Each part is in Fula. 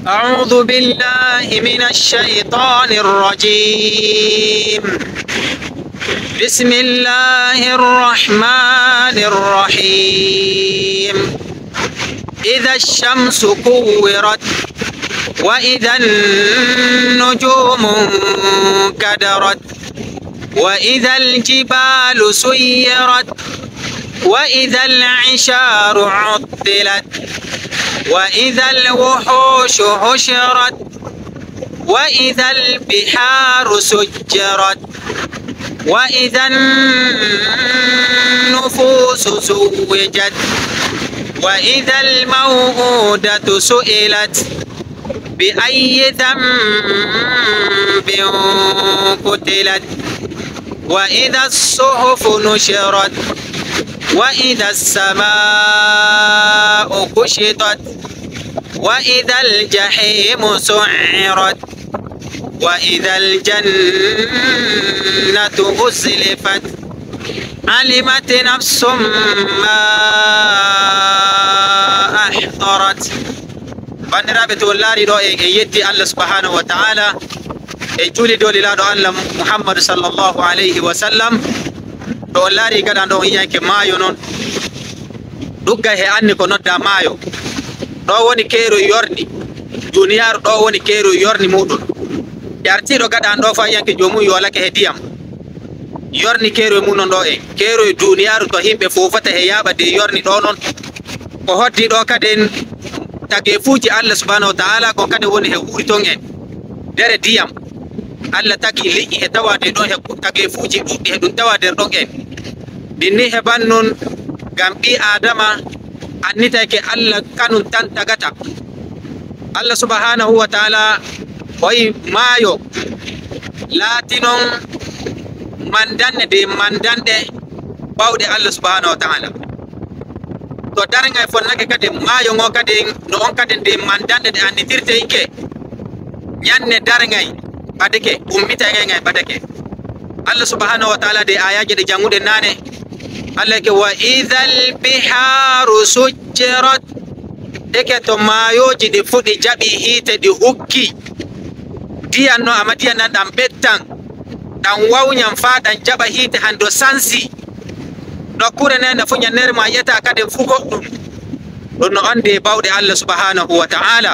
أعوذ بالله من الشيطان الرجيم. بسم الله الرحمن الرحيم. إذا الشمس كورت وإذا النجوم انكدرت وإذا الجبال سيرت وإذا العشار عطلت وإذا الوحوش حشرت وإذا البحار سجرت وإذا النفوس زوجت وإذا الموءودة سئلت بأي ذنب قتلت وإذا الصحف نشرت وإذا السماء كشطت وإذا الجحيم سعرت وإذا الجنة أزلفت علمت نفس ما أحضرت. bandiraɓe wallari ɗo e yetti Allah subhanahu wa ta'ala e juuli dolilaɗo Allah Muhammad sallallahu alayhi wa sallam ɗo wallari gaɗa ɗo yiyanke maayo noon ɗugga he anni ko nodda maayo ɗo woni keero yorni duniyaru ɗo woni keero yorni muɗum yartiɗo gaɗan ɗo fa yiyanke jomum yolake he diyam yorni keero e muɗum ɗo e keero e duniyaru to himɓe fofata he yaɓa de yorni ɗo noon ko hoddi ɗo kaden tagefuji Allah subhanahu wa ta'ala ko kade woni he wuri ton en dere diyam Allah tagi liƴƴi e tawade ɗon he tagefuji ɗuɗɗi he ɗum tawa nder ɗon en ɗinni heɓan non ngam ɓi adama annitake Allah kanum tan tagata. Allah subhanahu wa ta'ala oyi maayo laati non mandanne de mandanɗe bawɗe Allah subhanahu wa ta'ala to darnga fonnake kadi maayo ngo kadi no on kadi de mandande de anditirte ike nyanne darngay badake ummita ngay badake. Allah subhanahu wa ta'ala de ayaje de jangude nane Allah ke wa idhal biharu sujjirat eke to maayoji de fudi jabi hite di hukki diyan no amadiyan nan dan bettan dan wawnyan fa dan jaba hite hando sansi nokkure nene fu ñannere ma yeta kadi fu goɗɗum ɗum no ande bawɗe Allah subhanahu wa ta'ala.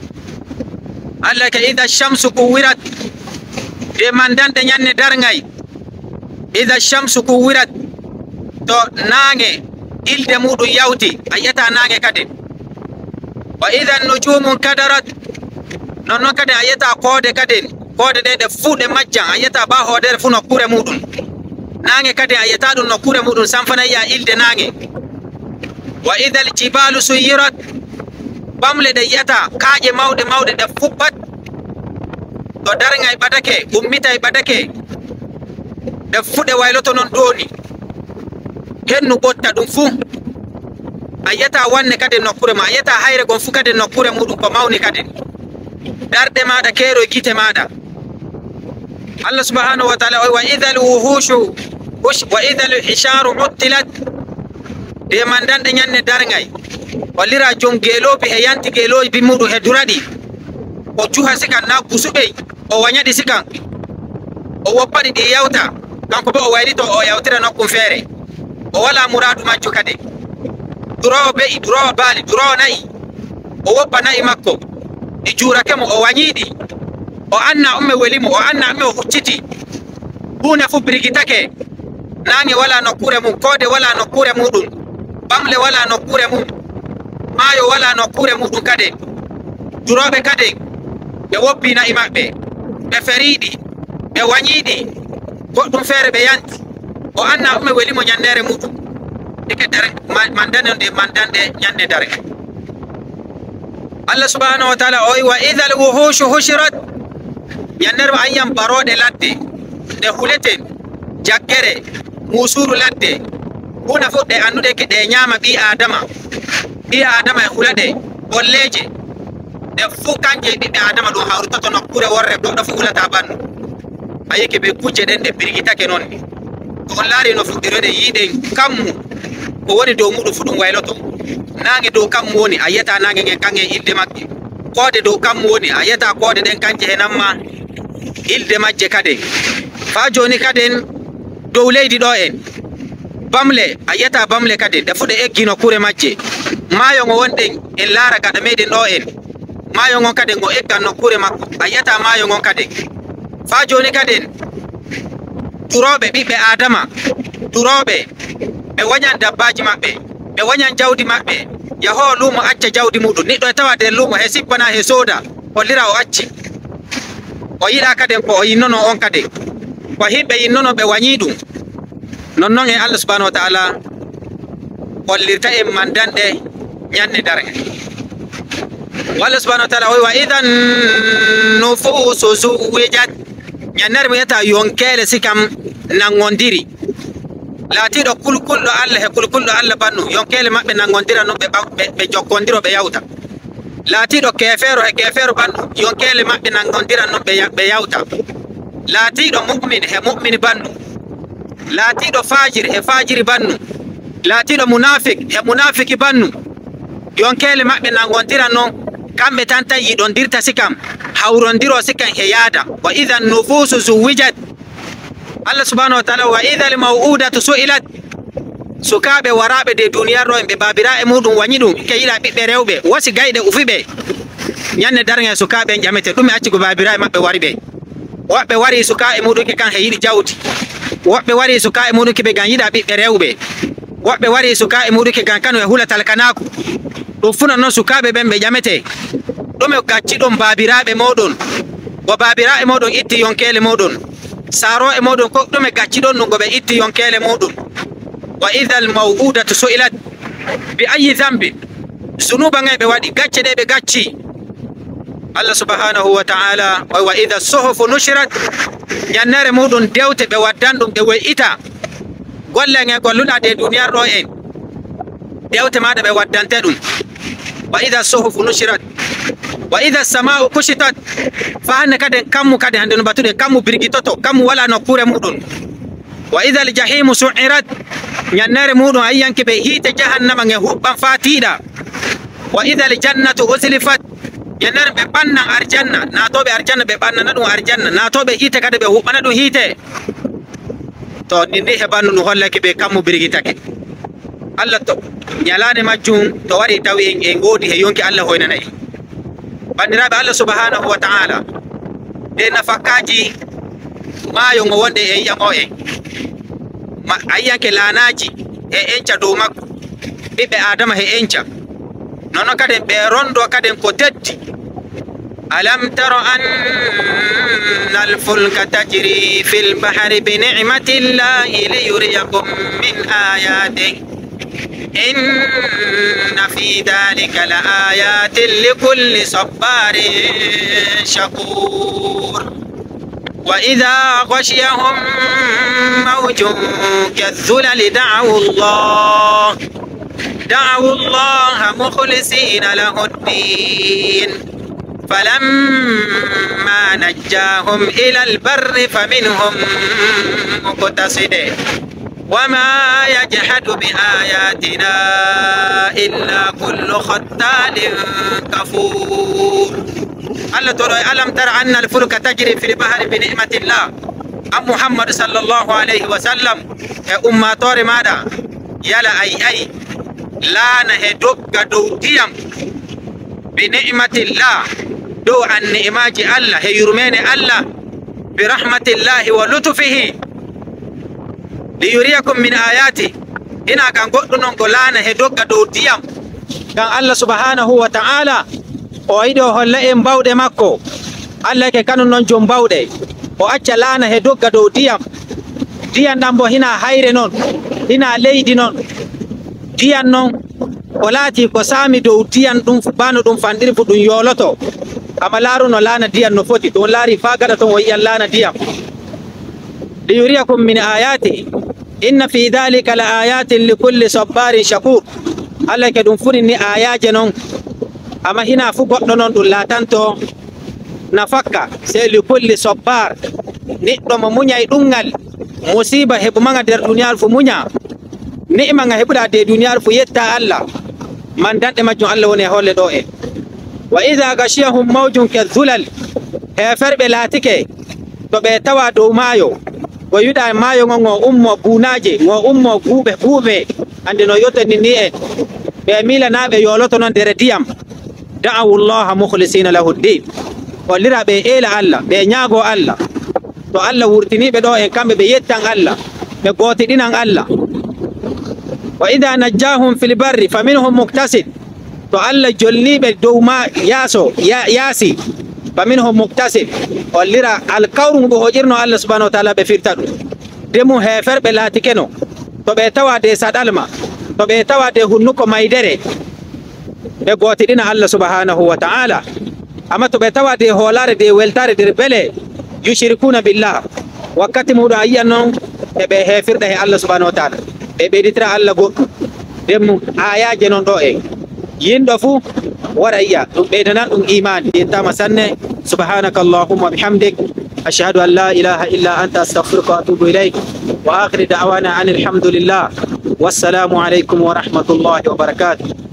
Allah ke ida shamsu kuwirat de mandande ñanne darngay ida shamsu kuwirat to naange ilde muɗum yawti a yeta naange kadi wa ida nujumu kadarat nonnon kadi a yeta koode kadi koode ɗe fu ɗe majjan a yeta ba hoodere fu nokkure muɗum nange kadi a yeta ɗum nokkure muɗum sanfanaya ilde nange wa idha aljibalu suyirat bamle ɗe yiyata kaaƴe mawɗe mawɗe ɗe fuɓɓat to dargay ɓadake ummitay ɓadake ɗe fuɗe wayloto non ɗoni hennu ɓotta ɗum fuu a yiyata wanne kadi nokkure ma a yiyata hayre gon fuu kadi nokkure muɗum ko mawni kadi darɗe maɗa keero gite maɗa. Allah subhanahu wa ta'ala wa idha alwuhushu wa idha alhisharu uttilat de mandande nyanne darngay wallira jom geloɓe e yanti geloɓe muɗum he duradi o juha sikan na busuɓe o wañaɗi sikan o woppaɗi ɗi yawta kanko bo o wayrito o yawtira nokkum feere o wala muradu majjo kadi durowo be'i durowo baali durowo nayi o woppa nayi makko ɗi juurakemo o wañiɗi o anna umme welimo o anna umme o hucciti huune fu birigitake nange wala nokkure mum koode wala nokkure muɗum bamle wala nokkure mum maayo wala nokkure muɗum kade duroɓe kade ɓe woppi na'i maɓɓe ɓe feriɗi ɓe wañiɗi goɗɗum feere ɓe yanti o anna umme welimo ñannere muɗum eke dare mandane nde mandanɗe ñande dare. Allah subhanahu wa ta'ala o wi wa idha alwuhushu hushirat ñannere ma ayiyam baroɗe ladde ɗe huleten jaggere musuru ladde huna fuɗɗe anduɗe ke ɗe ñaama ɓi adama e hula ɗe bolleje ɗe fu kanje ɓiɓɓe adama ɗum hawritoto nokkure worre goɗɗo fu hulata ɓandu ayi ke ɓe kujje ɗen ɗe birgitake noon ni ko on laari no fuɗɗiroɗe yiiɗen kammu ko woni dow muɗum fu ɗum wayloto nange dow kammu woni a yiyata nange ngen kange ilde makke koode dow kam woni a yeta koode den kanje henamma ilde majje kade fa joni kaden dow leydi do en bamle a yeta bamle kade defude eggino kure majje mayo ngo wonde en laara gada meden do en mayo ngon kade ngo egganno kure makko a yeta mayo ngon kade fa joni kaden turobe bibbe adama turobe be wanyan dabbaji mabbe be wanyan jawdi mabbe yaho lumo acca jawdi mudum niddo tawade lumo he sippana he soda o lira o acci o yida kaden ko o yinnono on kade ko himbe yinnono be wanyidum non e Allah subhanahu wa ta'ala hollirta e mandande nyanne darge walla subhanahu wa ta'ala wa idhan nufusu zuwijat nyanner mi yata yonkele sikam nangondiri latido kulkuldo Allah he kulkuldo Allah bannu yonkele mabbe nangondira no be jokkondiro be yawta latido kefero he kefero bannu yonkele mabbe nangondira no be yawta latido mu'min he mu'min bannu latido fajir he fajiri bannu latido munafiq he munafiki bannu yonkele mabbe nangondira no kambe tanta yidon dirta sikam hawrondiro sikan he yada wa idhan nufusu zuwijat Allah subhanahu wa ta'ala wa idhal maw'udatu su'ilat sukabe warabe de duniya ro be babira e mudum wanyidum ke ila bibbe rewbe wasi gayde ufibe nyanne darnga sukabe jamete dum acci go babira e mabbe waribe wabbe wari suka e mudum ke kan he yidi jawti wabbe wari suka e mudum ke be ganyida bibbe rewbe wabbe wari suka e mudum ke kan kanu e hulatal kanaku do funa non sukabe bembe jamete dum e gacci dum babirabe modon wa babira e modon itti yonkele modon saro e modon ko dum e gacci don ngo be itti yonkele modon wa idhal maw'udatu su'ilat bi ayyi dhanbi sunuba ngay be wadi gacce de be gacci Allah subhanahu wa ta'ala wa idha suhufu nushirat yannare modon dewte be waddandum be ita golle ngay golluda de duniya ro en dewte maada be waddante dum wa idha suhufu nushirat wa idha as-samaa'u kushitat fa anna kaden kammu kade hande no batude kammu birgitoto kammu wala no kure mudun wa idha al-jahimu su'irat nyannare mudun ayyanke be hite jahannama nge hubban fatida wa idha al-jannatu uzlifat yannare be banna arjanna na to be arjanna be banna dum arjanna na to be hite kade be hubbana dum hite to ninde he bannu no hollake be kammu birgitake Allah to nyalane majjum to wari tawi en ngodi he yonki Allah hoynanay bandirabe Allah subhanahu wa ta'ala de nafakaji mayo ngo wonde e yamo en ayyanke lanaji e enca do makko bibbe adama he enca nono kaden be rondo kaden ko teddi alam tara anna al-fulka tajri fil bahri bi ni'mati llahi liyuriyakum min ayatihi inna fi dhalika la ayatin likulli sabbarin shakur wa idha ghashiyahum mawjun kadhulali da'u Allah mukhlisina lahu ad-din falamma najjahum ila al-barri faminhum muqtasidun وما يجحد بآياتنا إلا كل ختال كفور الله ترى ألم تر أن الفلك تجري في البحر بنعمة الله أم محمد صلى الله عليه وسلم أمة طور ماذا يلا أي لا نهدوك دو ديام بنعمة الله دو عن نعمة الله يرمين الله برحمة الله ولطفه liyuriyakum min ayati ina kan goddo non ko laana he dogga do diyam kan Allah subhanahu wa ta'ala o ido holla en bawde makko Allah ke kanu non jom bawde o acca laana he dogga do diyam dam bo hina hayre non hina leydi non diyan non o laati ko sami do diyan dum bano dum fandiri fu dum yoloto amalaru no laana diyan no foti don laari fa gada ton o yiyan laana diyam liyuriyakum min ayati inna fi dhalika la ayatin likulli sabbarin shakur Allah ke dum furi ni ayaje non ama hina fu goddo non dum latanto nafakka se likulli sabbar niddo mo munyay dungal musiba hebu manga der duniyar fu munya ni'ma nga hebuda de duniyar fu yetta Allah man dande majjum Allah woni holle do e wa idha ghashiyahum mawjun kadhulal heferɓe laatike to ɓe tawa dow maayo go yuɗa maayo ngon o ummo buunaje ngo ummo guuɓe ande no yottani ni en ɓe milanaɓe yoloto noon nder diyam da'awu llaha mukhlisina lahu ddin hollira ɓe eela Allah ɓe ñaago Allah to Allah wurtiniɓe ɗo en kamɓe ɓe yettan Allah ɓe gootiɗinan Allah wa idha najjahum fil barri faminhum muktasid to Allah jolniɓe dow ma yaasi faminhum muktasid hollira alkawru ngu hoƴirno Allah subhanahu wa ta'ala ɓe firta ɗum demu heferɓe laatike no to ɓe tawa de saɗalma to ɓe tawa de hunnuko maydere ɓe gootiɗina Allah subhanahu wa ta'ala amma to ɓe tawa de hoolare de weltare nder bele yushrikuna billah wakkati muɗum a yiyan noon eɓe hefirɗa he Allah subhanahu wa ta'ala ɓe ɓeyditira Allah goɗɗum demu ayaje noon ɗo en yinɗo fuu wara yiya ɗum ɓeydanan ɗum imani yentama sanne subhanaka allahumma bihamdik ashhadu an la ilaha illa anta astaghfiruka wa atubu ilayk wa akhir da'wana an alhamdulillah wassalamu alaykum wa rahmatullahi wa barakatuh.